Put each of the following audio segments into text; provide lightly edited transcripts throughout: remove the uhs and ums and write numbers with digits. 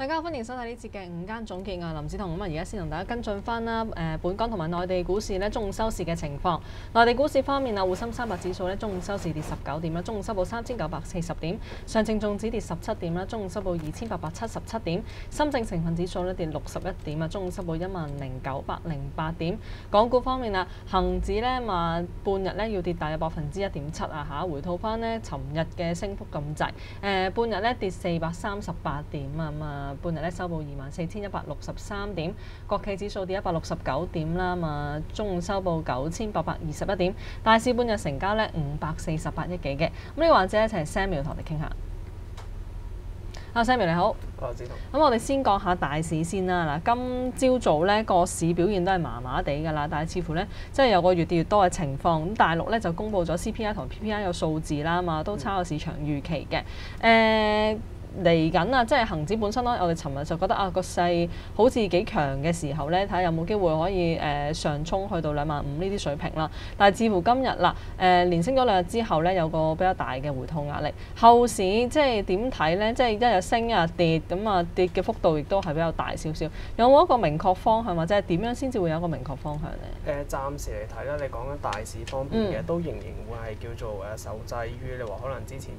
大家好，歡迎收睇呢節嘅午間總結。我係林子彤，咁而家先同大家跟進翻啦。本港同埋內地股市咧中午收市嘅情況。內地股市方面啊，滬深300指數咧中午收市跌19點啦，中午收報3940點；上證綜指跌17點啦，中午收報2877點；深證成分指數咧跌61點啊，中午收報10908點。港股方面啊，恆指咧半日咧要跌大約1.7%啊嚇，回吐翻呢尋日嘅升幅咁滯。半日咧跌438點啊半日咧收報24,163點，國企指數跌169點啦，中午收報9,821點，大市半日成交咧548億幾嘅。咁呢個環節一齊 Samuel 同我哋傾下。Samuel 你好。咁我哋先講下大市先啦。嗱，今朝早咧個市表現都係麻麻地㗎啦，但係似乎咧即係有個越跌越多嘅情況。咁大陸咧就公布咗 CPI 同 PPI 嘅數字啦都超過市場預期嘅。嚟緊啊，即係恆指本身我哋尋日就覺得個勢好似幾強嘅時候咧，睇下有冇機會可以上衝去到25,000呢啲水平啦。但係似乎今日啦連升咗2日之後咧，有個比較大嘅回吐壓力。後市即係點睇咧？即係一日升一日跌，咁跌嘅幅度亦都係比較大少少。有冇一個明確方向，或者係點樣先至會有一個明確方向咧？ 暫時嚟睇啦，你講緊大市方面嘅，都仍然會係叫做受制於你話可能之前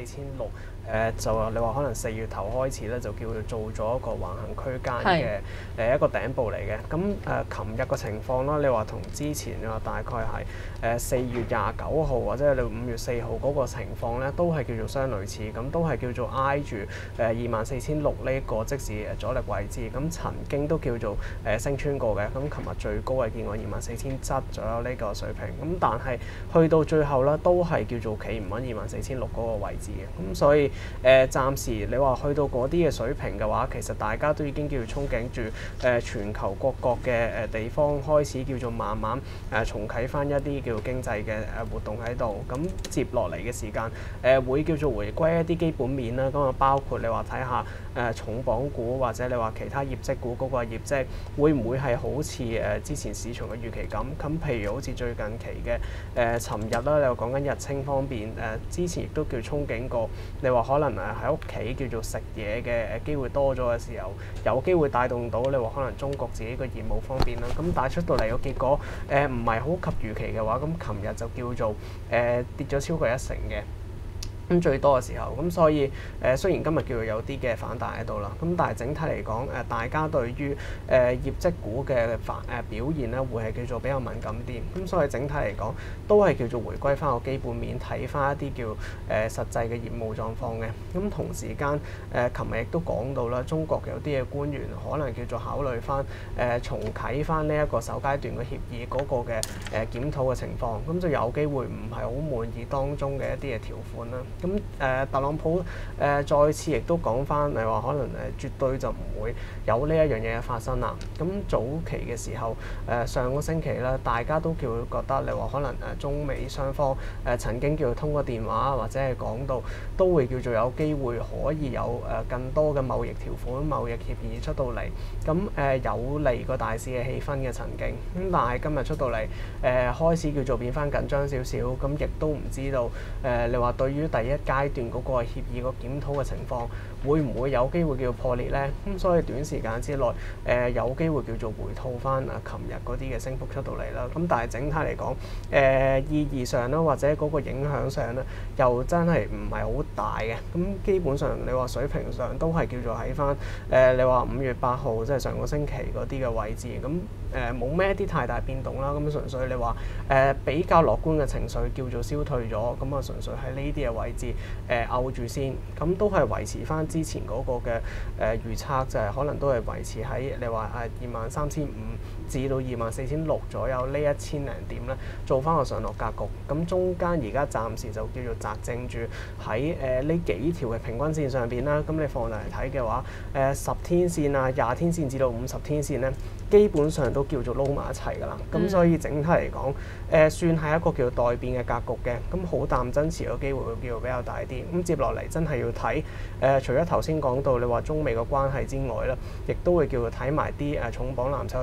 24,600就話你話可能4月頭開始咧就叫做咗一個橫行區間嘅一個頂部嚟嘅。咁琴日個情況啦，你話同之前大概係4月29號或者你5月4號嗰個情況咧，都係叫做相類似，咁都係叫做挨住24,600呢個即時阻力位置。咁曾經都叫做升穿過嘅。咁琴日最高係見過24,700左右呢個水平。咁但係去到最後咧，都係叫做企唔穩24,600嗰個位置嘅。咁所以暫時你話去到嗰啲嘅水平嘅話，其實大家都已經叫做憧憬住全球各國嘅地方開始叫做慢慢重啟翻一啲叫做經濟嘅活動喺度。咁接落嚟嘅時間會叫做回歸一啲基本面啦。咁啊包括你話睇下重磅股或者你話其他業績股嗰個業績會唔會係好似之前市場嘅預期咁？咁譬如好似最近期嘅尋日啦，你話講緊日清方面之前亦都叫憧憬過，你話可能喺屋企叫做食嘢嘅機會多咗嘅時候，有機會帶動到你話可能中國自己個業務方面啦。咁但係出到嚟個結果唔係好及預期嘅話，咁琴日就叫做跌咗超過1成嘅。咁最多嘅時候，咁所以雖然今日叫做有啲嘅反彈喺度啦，咁但係整體嚟講大家對於業績股嘅表現咧，會係叫做比較敏感啲。咁所以整體嚟講，都係叫做回歸翻個基本面，睇翻一啲叫實際嘅業務狀況嘅。咁同時間琴日亦都講到啦，中國有啲嘅官員可能叫做考慮翻重啟翻呢一個首階段嘅協議嗰個嘅檢討嘅情況，咁就有機會唔係好滿意當中嘅一啲嘅條款啦。咁特朗普再次亦都講翻，你話可能絕對就唔會有呢一樣嘢發生啦。咁早期嘅時候上個星期咧，大家都叫覺得你話可能中美雙方曾經叫通過電話或者係講到都會叫做有機會可以有更多嘅貿易條款、貿易協議出到嚟，咁有利個大市嘅氣氛嘅曾經。咁但係今日出到嚟開始叫做變翻緊張少少，咁亦都唔知道你話對於第一階段嗰個協議個檢討嘅情況，會唔會有機會叫做破裂呢？咁所以短時間之內有機會叫做回吐翻琴日嗰啲嘅升幅出到嚟啦。咁但係整體嚟講意義上啦，或者嗰個影響上咧，又真係唔係好大嘅。咁基本上你話水平上都係叫做喺翻你話5月8號即係上個星期嗰啲嘅位置，咁冇咩一啲太大變動啦。咁純粹你話比較樂觀嘅情緒叫做消退咗，咁啊純粹喺呢啲嘅位置勾住先，咁都係維持翻之前嗰個嘅預測，就係可能都係維持喺你話23,500至到24,600左右呢1000零點咧，做翻個上落格局。咁中間而家暫時就叫做擲正住喺呢幾條嘅平均線上邊啦。咁你放大嚟睇嘅話，10天線啊、20天線至到50天線咧，基本上都叫做撈埋一齊㗎啦。咁所以整體嚟講算係一個叫做待變嘅格局嘅。咁好淡增持嘅機會會叫做比較大啲。咁接落嚟真係要睇除咗頭先講到你話中美嘅關係之外咧，亦都會叫做睇埋啲重磅藍籌嘅業績。咁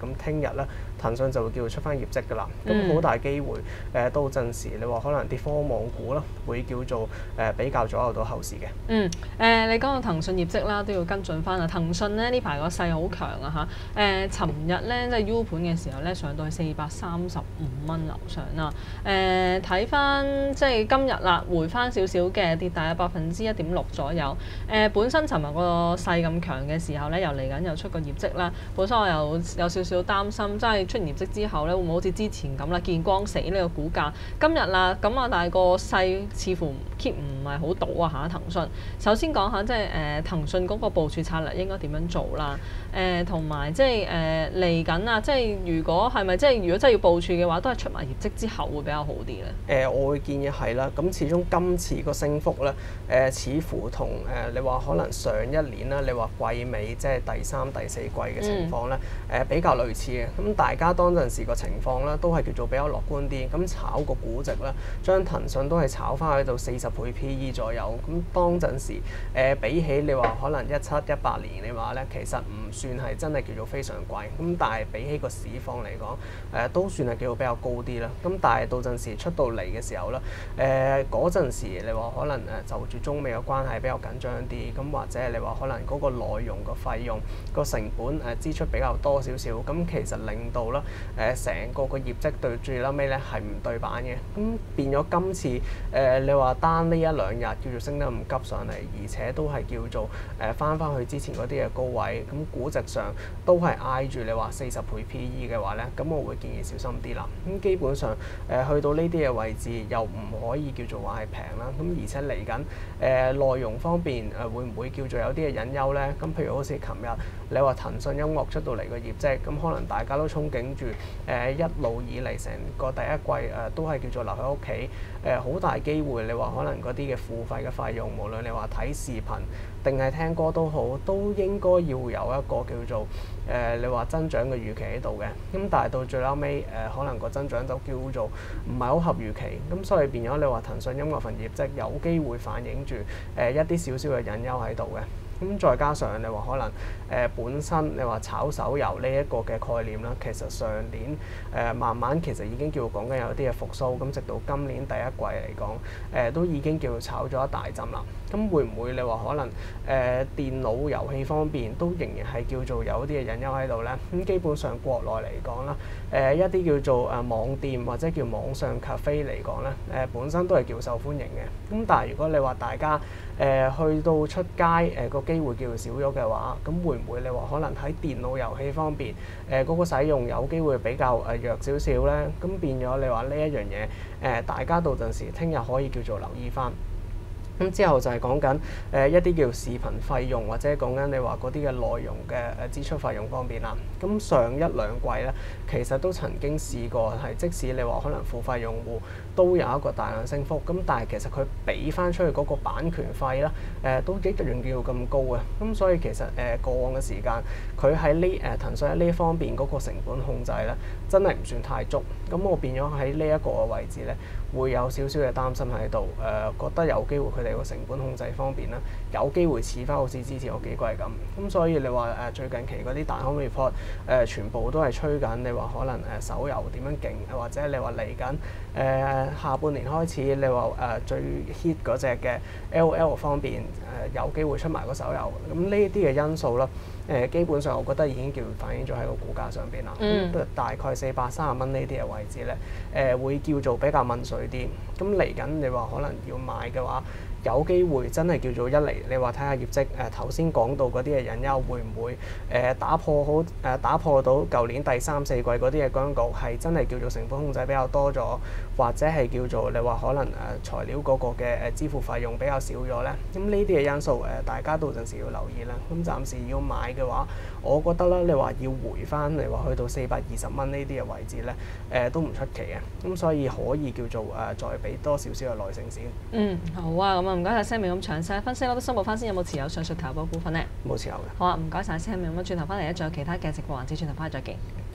咁聽日咧騰訊就會叫佢出翻業績㗎啦。咁好大機會到陣時你話可能啲科網股啦，會叫做比較左右到後市嘅。 你講到騰訊業績啦，都要跟進翻啊。騰訊咧呢排個勢好強啊嚇。尋日咧即係 U 盤嘅時候咧，上到去435蚊樓上啦。睇翻即係今日啦，回翻少少嘅，跌大約1.6%左右。本身尋日個勢咁強嘅時候咧，又嚟緊又出個業績啦。本身我有少少擔心，即係出完業績之後咧，會唔會好似之前咁啦，見光死呢個股價？今日啦，咁啊，但係個勢似乎 keep 唔係好到啊嚇騰訊。首先講下即係騰訊嗰個部署策略應該點樣做啦？同埋即係嚟緊啊，即係如果係咪即係如果真係要部署嘅話，都係出埋業績之後會比較好啲咧？ 我會建議係啦。咁始終今次個升幅咧，似乎同你話可能上一年啦，你話季尾即係第3、第4季嘅情況咧，比較類似嘅。咁大家當陣時個情況咧，都係叫做比較樂觀啲。咁炒個估值咧，將騰訊都係炒翻去到40倍 PE左右。咁當陣時比起你話可能17、18年你話咧，其實唔算係真係叫做非常貴。咁但係比起個市況嚟講，都算係叫做比較高啲啦。咁但係到陣時出到嚟嘅時候咧，嗰陣時你話可能就住中美嘅關係比較緊張啲，咁或者你話可能嗰個內容個費用個成本支出比較多少少，咁其實令到啦成個業績對最後尾咧係唔對版嘅。咁變咗今次你話單呢一兩日叫做升得唔急上嚟，而且都係叫做翻去之前嗰啲嘅高位，咁估值上都係挨住你話40倍 PE 嘅話咧，咁我會建議小心啲啦。咁基本上去到呢啲嘅位置又唔可以叫做話係平啦。咁而且嚟緊內容方面會唔會叫做有啲嘅隱憂咧？咁譬如好似琴日你話騰訊音樂出到嚟個業績，咁可能大家都憧憬住一路以嚟成個第一季都係叫做留喺屋企，好大機會你話可能嗰啲嘅付費嘅費用，無論你話睇視頻定係聽歌都好，都應該要有一個叫做你話增長嘅預期喺度嘅。咁但係到最後尾可能個增長就叫做唔係好合預期，咁所以變咗你話騰訊音樂份業績有機會反映住一啲少少嘅隱憂喺度嘅。咁再加上你話可能本身你話炒手遊呢一個嘅概念啦，其實上年慢慢其實已經叫講緊有啲嘅復甦，咁直到今年第一季嚟講都已經叫做炒咗一大陣啦。咁會唔會你話可能電腦遊戲方面都仍然係叫做有啲嘅隱憂喺度咧？咁基本上國內嚟講啦，一啲叫做網店或者叫網上 cafe 嚟講咧，本身都係叫受歡迎嘅。咁但係如果你話大家去到出街個機會叫做少咗嘅話，咁會唔會你話可能喺電腦遊戲方面嗰個使用有機會比較弱少少咧？咁變咗你話呢一樣嘢大家到陣時聽日可以叫做留意翻。咁之後就係講緊一啲叫視頻費用，或者講緊你話嗰啲嘅內容嘅支出費用方面啦。咁上一兩季咧，其實都曾經試過係，即使你話可能付費用戶都有一個大量升幅，咁但係其實佢俾翻出去嗰個版權費啦，都一樣叫咁高嘅。咁所以其實過往嘅時間，佢喺呢騰訊喺呢方面嗰個成本控制咧，真係唔算太足。咁我變咗喺呢一個嘅位置咧，會有少少嘅擔心喺度。覺得有機會佢哋個成本控制方面咧，有機會似翻好似之前嗰幾季咁。咁所以你話最近期嗰啲大行 report 全部都係吹緊，你話可能手遊點樣勁，或者你話嚟緊下半年開始，你話最 hit 嗰隻嘅 LOL 方面有機會出埋個手遊。咁呢啲嘅因素啦，基本上我覺得已經叫反映咗喺個股價上邊啦。大概430蚊呢啲嘅位置咧，會叫做比較問水啲。咁嚟緊你話可能要買嘅話，有機會真係叫做一嚟，你話睇下業績頭先講到嗰啲嘅隱憂會唔會打破到舊年第3、4季嗰啲嘅僵局，係真係叫做成本控制比較多咗，或者係叫做你話可能材料嗰個嘅支付費用比較少咗咧。咁呢啲嘅因素大家到陣時要留意啦。咁暫時要買嘅話，我覺得啦，你話要回翻，你話去到420蚊呢啲嘅位置咧，都唔出奇嘅。咁所以可以叫做再俾多少少嘅耐性先。 好啊，咁啊唔該晒 Sammy 咁詳細分析，我都申報翻先有冇持有上述投保股份咧？ 冇持有嘅。 好啊，唔該晒 Sammy，咁轉頭翻嚟咧，仲有其他嘅直播環節，轉頭翻去再見。